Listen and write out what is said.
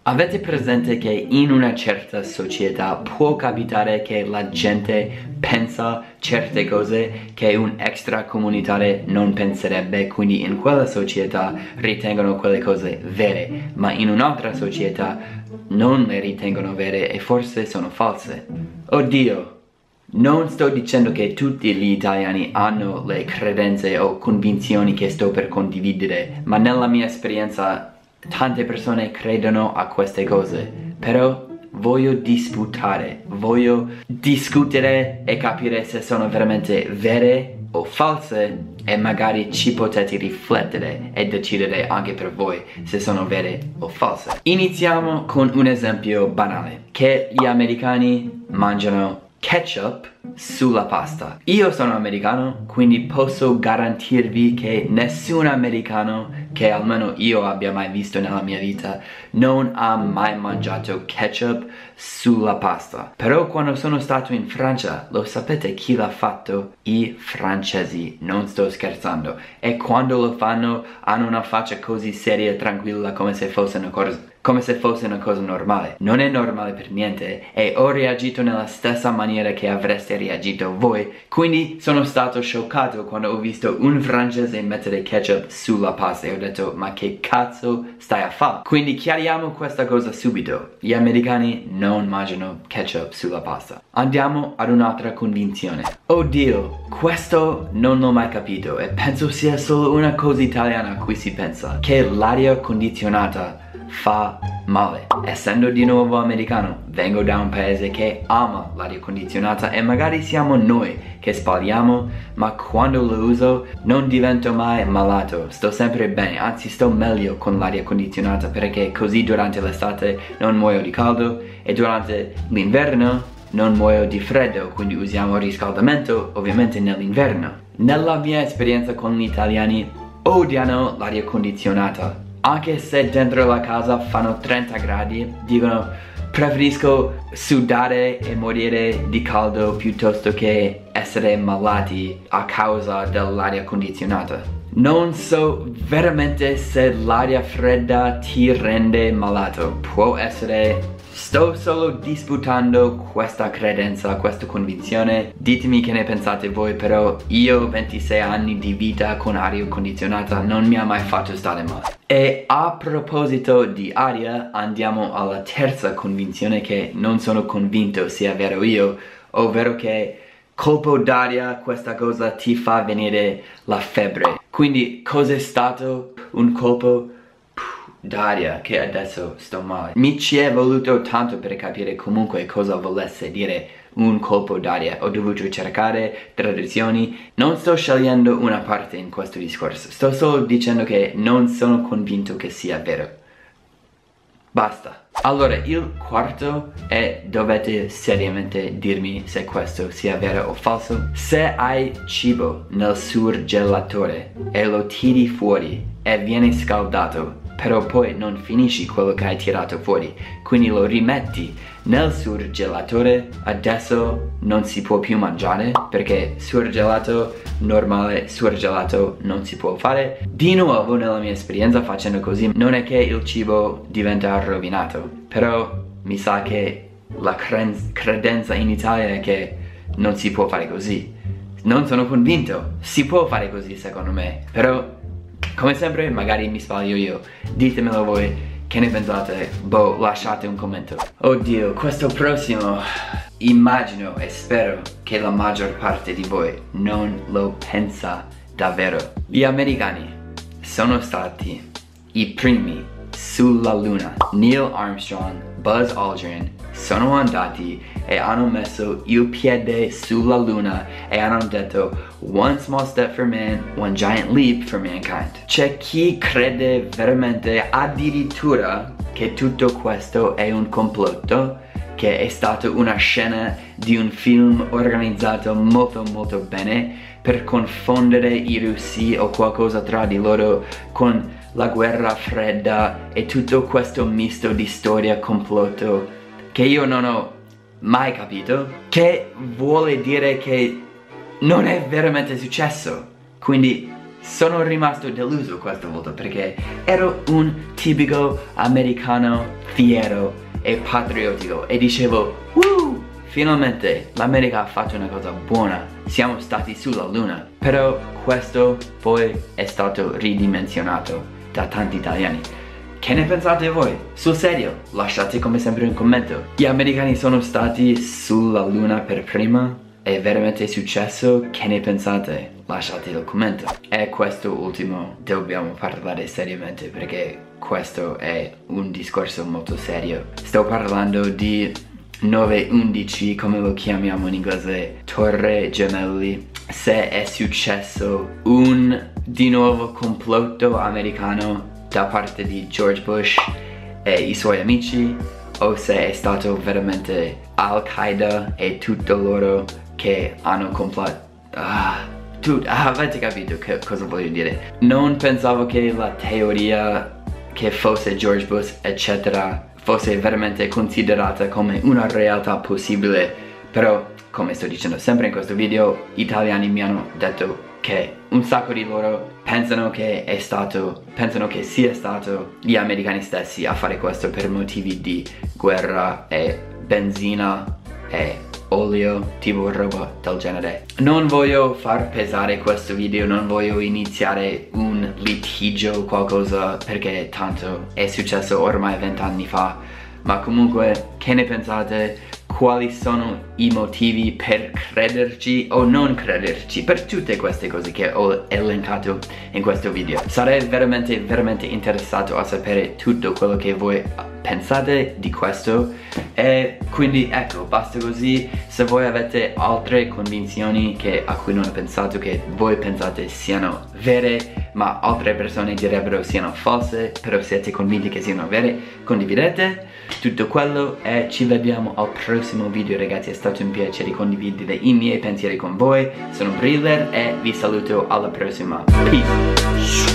Avete presente che in una certa società può capitare che la gente pensa certe cose che un extracomunitario non penserebbe, quindi in quella società ritengono quelle cose vere, ma in un'altra società non le ritengono vere e forse sono false? Oddio! Non sto dicendo che tutti gli italiani hanno le credenze o convinzioni che sto per condividere, ma nella mia esperienza tante persone credono a queste cose, però voglio disputare, voglio discutere e capire se sono veramente vere o false e magari ci potete riflettere e decidere anche per voi se sono vere o false. Iniziamo con un esempio banale, che gli americani mangiano ketchup sulla pasta. Io sono americano, quindi posso garantirvi che nessun americano che almeno io abbia mai visto nella mia vita non ha mai mangiato ketchup sulla pasta. Però quando sono stato in Francia, lo sapete chi l'ha fatto? I francesi, non sto scherzando. E quando lo fanno hanno una faccia così seria e tranquilla come se fosse una cosa normale. Non è normale per niente e ho reagito nella stessa maniera che avreste reagito voi, quindi sono stato scioccato quando ho visto un francese mettere ketchup sulla pasta e ho detto ma che cazzo stai a fare? Quindi chiariamo questa cosa subito, gli americani non mangiano ketchup sulla pasta. Andiamo ad un'altra convinzione. Oddio, questo non l'ho mai capito e penso sia solo una cosa italiana a cui si pensa, che l'aria condizionata fa male. Essendo di nuovo americano, vengo da un paese che ama l'aria condizionata e magari siamo noi che sbagliamo, ma quando lo uso non divento mai malato, sto sempre bene, anzi sto meglio con l'aria condizionata perché così durante l'estate non muoio di caldo e durante l'inverno non muoio di freddo, quindi usiamo il riscaldamento ovviamente nell'inverno. Nella mia esperienza con gli italiani odiano l'aria condizionata. Anche se dentro la casa fanno 30 gradi, dicono preferisco sudare e morire di caldo piuttosto che essere malati a causa dell'aria condizionata. Non so veramente se l'aria fredda ti rende malato, può essere. Sto solo disputando questa credenza, questa convinzione. Ditemi che ne pensate voi, però io 26 anni di vita con aria condizionata non mi ha mai fatto stare male. E a proposito di aria, andiamo alla terza convinzione che non sono convinto sia vero io, ovvero che colpo d'aria, questa cosa ti fa venire la febbre. Quindi cos'è stato un colpo d'aria che adesso sto male? Mi ci è voluto tanto per capire comunque cosa volesse dire un colpo d'aria. Ho dovuto cercare traduzioni. Non sto scegliendo una parte in questo discorso, sto solo dicendo che non sono convinto che sia vero. Basta. Allora, il quarto è dovete seriamente dirmi se questo sia vero o falso. Se hai cibo nel surgelatore e lo tiri fuori e viene scaldato, però poi non finisci quello che hai tirato fuori, quindi lo rimetti nel surgelatore, adesso non si può più mangiare perché surgelato normale, surgelato non si può fare. Di nuovo nella mia esperienza facendo così non è che il cibo diventa rovinato, però mi sa che la credenza in Italia è che non si può fare così. Non sono convinto, si può fare così secondo me, però come sempre magari mi sbaglio io, ditemelo voi che ne pensate, boh, lasciate un commento. Oddio, questo prossimo immagino e spero che la maggior parte di voi non lo pensa davvero. Gli americani sono stati i primi sulla luna. Neil Armstrong, Buzz Aldrin sono andati e hanno messo il piede sulla luna e hanno detto one small step for man, one giant leap for mankind. C'è chi crede veramente addirittura che tutto questo è un complotto, che è stata una scena di un film organizzato molto bene per confondere i russi o qualcosa tra di loro con la guerra fredda e tutto questo misto di storia complotto che io non ho mai capito, che vuole dire che non è veramente successo. Quindi sono rimasto deluso questa volta perché ero un tipico americano fiero e patriottico e dicevo finalmente l'America ha fatto una cosa buona, siamo stati sulla luna. Però questo poi è stato ridimensionato da tanti italiani. Che ne pensate voi? Sul serio, lasciate come sempre un commento. Gli americani sono stati sulla luna per prima? È veramente successo? Che ne pensate? Lasciate il commento. E questo ultimo dobbiamo parlare seriamente perché questo è un discorso molto serio. Sto parlando di 9/11, come lo chiamiamo in inglese, Torre Gemelli. Se è successo di nuovo complotto americano da parte di George Bush e i suoi amici, o se è stato veramente Al-Qaeda e tutto loro che hanno avete capito cosa voglio dire. Non pensavo che la teoria che fosse George Bush eccetera fosse veramente considerata come una realtà possibile, però come sto dicendo sempre in questo video, gli italiani mi hanno detto che un sacco di loro pensano che sia stato gli americani stessi a fare questo per motivi di guerra e benzina e olio, tipo roba del genere. Non voglio far pesare questo video, non voglio iniziare un litigio o qualcosa perché tanto è successo ormai 20 anni fa, ma comunque che ne pensate? Quali sono i motivi per crederci o non crederci per tutte queste cose che ho elencato in questo video? Sarei veramente interessato a sapere tutto quello che voi pensate di questo e quindi ecco, basta così. Se voi avete altre convinzioni a cui non ho pensato, che voi pensate siano vere ma altre persone direbbero siano false, però siete convinti che siano vere, condividete tutto quello e ci vediamo al prossimo video ragazzi. È stato un piacere condividere i miei pensieri con voi. Sono Briller e vi saluto alla prossima. Peace.